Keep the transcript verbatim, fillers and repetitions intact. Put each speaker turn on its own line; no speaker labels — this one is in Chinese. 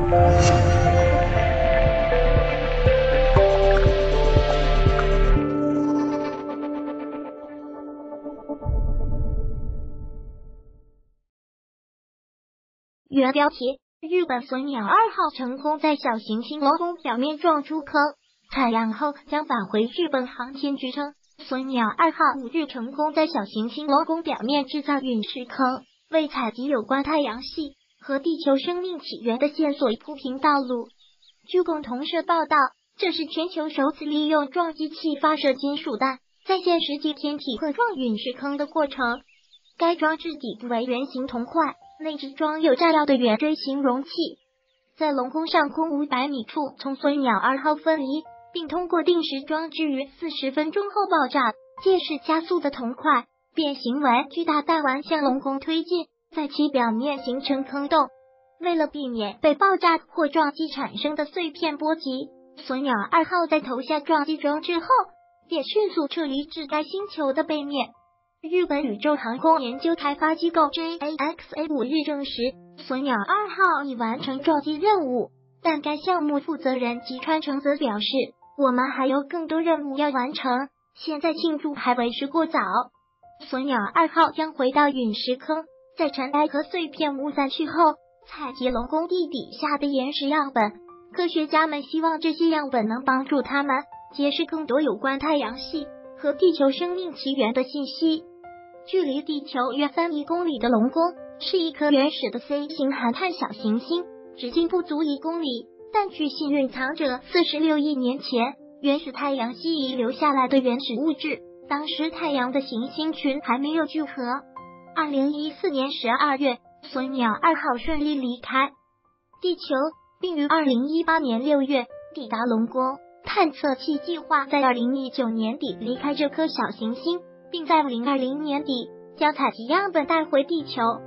原标题：日本隼鸟二号成功在小行星龙宫表面撞出坑，采样后将返回日本航天局称，隼鸟二号五日成功在小行星龙宫表面制造陨石坑，为采集有关太阳系和地球生命起源的线索铺平道路。据共同社报道，这是全球首次利用撞击器发射金属弹在现实际天体碰撞陨石坑的过程。该装置底部为圆形铜块，内置装有炸药的圆锥形容器，在龙宫上空五百米处从隼鸟二号分离，并通过定时装置于四十分钟后爆炸，借势加速的铜块变形为巨大弹丸向龙宫推进，在其表面形成坑洞。为了避免被爆炸或撞击产生的碎片波及，隼鸟二号在投下撞击装置后便迅速撤离至该星球的背面。日本宇宙航空研究开发机构 J A X A 五日证实，隼鸟二号已完成撞击任务，但该项目负责人吉川诚则表示，我们还有更多任务要完成，现在庆祝还为时过早。隼鸟二号将回到陨石坑，在尘埃和碎片雾散去后，采集龙宫地底下的岩石样本。科学家们希望这些样本能帮助他们揭示更多有关太阳系和地球生命起源的信息。距离地球约三亿公里的龙宫是一颗原始的 C 型含碳小行星，直径不足一公里，但据信蕴藏着四十六亿年前原始太阳系遗留下来的原始物质。当时太阳的行星群还没有聚合。二零一四年十二月，隼鸟二号顺利离开地球，并于二零一八年六月抵达龙宫。探测器计划在二零一九年底离开这颗小行星，并在二零二零年底将采集样本带回地球。